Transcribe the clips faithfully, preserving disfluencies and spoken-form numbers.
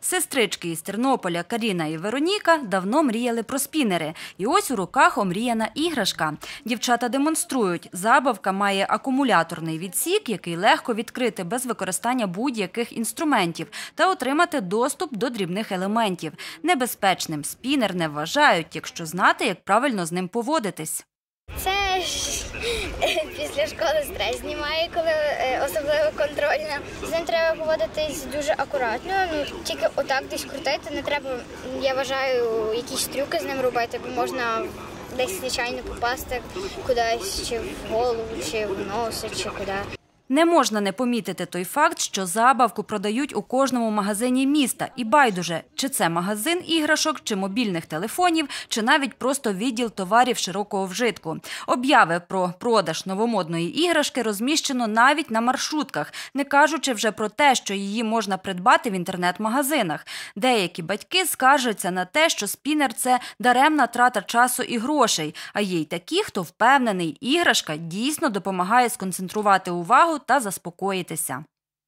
Сестрички із Тернополя Каріна і Вероніка давно мріяли про спінери. І ось у руках омріяна іграшка. Дівчата демонструють, забавка має акумуляторний відсік, який легко відкрити без використання будь-яких інструментів та отримати доступ до дрібних елементів. Небезпечним спінер не вважають, якщо знати, як правильно з ним поводитись. Це ж після школи стрес знімає, коли особливо контрольна. З ним треба поводитись дуже акуратно, ну тільки отак десь крутити, не треба, я вважаю, якісь трюки з ним робити, бо можна десь звичайно попасти кудись, чи в голову, чи в носи, чи куди. Не можна не помітити той факт, що забавку продають у кожному магазині міста. І байдуже, чи це магазин іграшок, чи мобільних телефонів, чи навіть просто відділ товарів широкого вжитку. Обяви про продаж новомодної іграшки розміщено навіть на маршрутках, не кажучи вже про те, що її можна придбати в інтернет-магазинах. Деякі батьки скаржаться на те, що спінер – це даремна трата часу і грошей. А є й такі, хто впевнений, іграшка дійсно допомагає сконцентрувати увагу та заспокоїтися.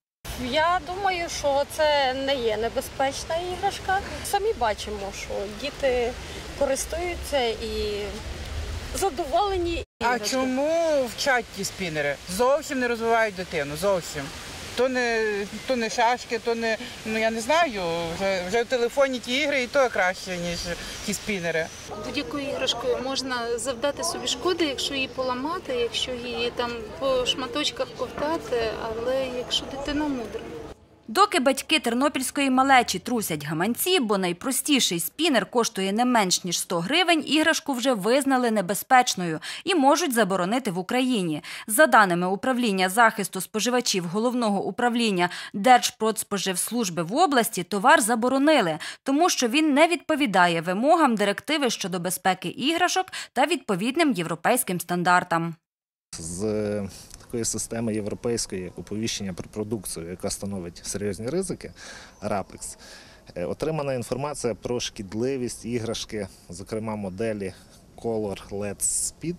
Я думаю, що це не є небезпечна іграшка. Самі бачимо, що діти користуються і задоволені. А чому вчать ті спінери? Зовсім не розвивають дитину, зовсім. То не, то не шашки, то не, ну я не знаю, вже, вже в телефоні ті ігри і то краще, ніж ті спінери. Будь-якою іграшкою можна завдати собі шкоди, якщо її поламати, якщо її там по шматочках ковтати, але якщо дитина мудра. Доки батьки тернопільської малечі трусять гаманці, бо найпростіший спінер коштує не менш ніж сто гривень, іграшку вже визнали небезпечною і можуть заборонити в Україні. За даними Управління захисту споживачів Головного управління Держпродспоживслужби в області, товар заборонили, тому що він не відповідає вимогам директиви щодо безпеки іграшок та відповідним європейським стандартам. З такої системи європейської оповіщення про продукцію, яка становить серйозні ризики, рапекс, отримана інформація про шкідливість іграшки, зокрема моделі Color ел і ді Speed.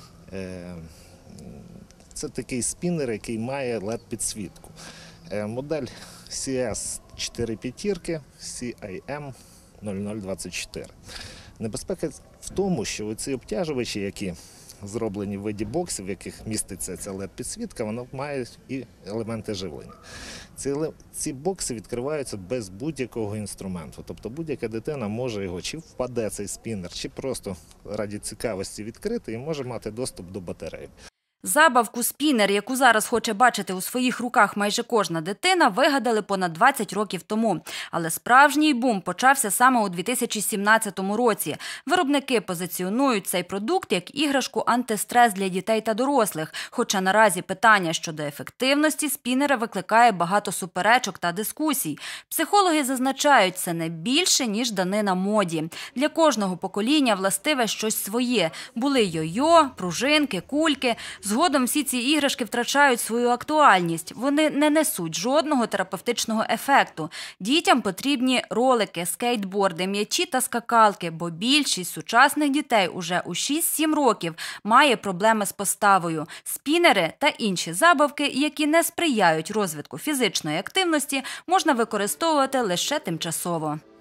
Це такий спінер, який має ел і ді-підсвітку. Модель сі ес чотири п'ятірки, сі ай ем нуль нуль двадцять чотири. Небезпека в тому, що ці обтяжувачі, які зроблені в виді боксів, в яких міститься ця ел і ді-підсвітка, воно має і елементи живлення. Ці, ці бокси відкриваються без будь-якого інструменту. Тобто будь-яка дитина може його, чи впаде цей спінер, чи просто раді цікавості відкрити і може мати доступ до батареї. Забавку спінер, яку зараз хоче бачити у своїх руках майже кожна дитина, вигадали понад двадцять років тому. Але справжній бум почався саме у дві тисячі сімнадцятому році. Виробники позиціонують цей продукт як іграшку антистрес для дітей та дорослих. Хоча наразі питання щодо ефективності спінера викликає багато суперечок та дискусій. Психологи зазначають, це не більше, ніж данина моді. Для кожного покоління властиве щось своє. Були йо-йо, пружинки, кульки. Згодом всі ці іграшки втрачають свою актуальність. Вони не несуть жодного терапевтичного ефекту. Дітям потрібні ролики, скейтборди, м'ячі та скакалки, бо більшість сучасних дітей уже у шість-сім років має проблеми з поставою. Спінери та інші забавки, які не сприяють розвитку фізичної активності, можна використовувати лише тимчасово.